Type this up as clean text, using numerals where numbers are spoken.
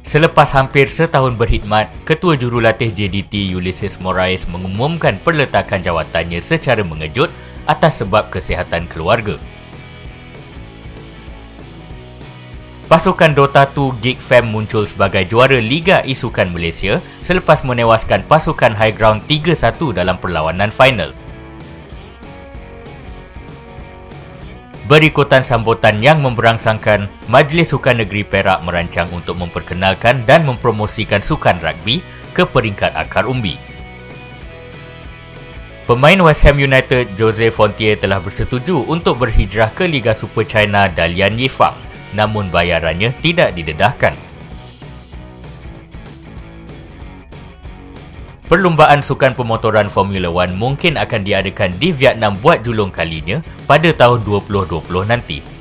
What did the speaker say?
Selepas hampir setahun berkhidmat, Ketua Jurulatih JDT Ulysses Moraes mengumumkan perletakan jawatannya secara mengejut atas sebab kesihatan keluarga. Pasukan Dota 2 Geek Fam muncul sebagai juara Liga Isukan Malaysia selepas menewaskan pasukan High Ground 3-1 dalam perlawanan final. Berikutan sambutan yang memberangsangkan, Majlis Sukan Negeri Perak merancang untuk memperkenalkan dan mempromosikan sukan rugby ke peringkat akar umbi. Pemain West Ham United Jose Fontier telah bersetuju untuk berhijrah ke Liga Super China Dalian Yifang, namun bayarannya tidak didedahkan. Perlumbaan sukan pemotoran Formula 1 mungkin akan diadakan di Vietnam buat julung kalinya pada tahun 2020 nanti.